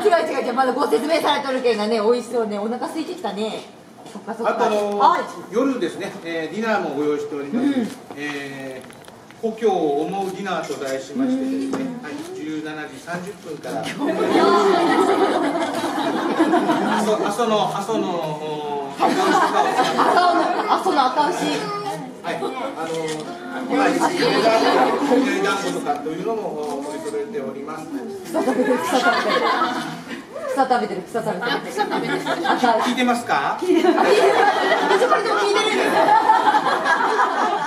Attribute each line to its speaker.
Speaker 1: 違う、まだご説明されとるけんがね、美味しそうね、お腹空いてきたね。そっかそっか。
Speaker 2: あと夜ですね、ディナーもご用意しております。故郷を思うディナーと題しましてですね、はい、17時30分から阿蘇の
Speaker 1: 赤牛。
Speaker 2: はい、今に団子とかというのも取り揃えております。
Speaker 1: 草食べてる。
Speaker 2: 聞いてますか？
Speaker 1: これでも聞いてるんです。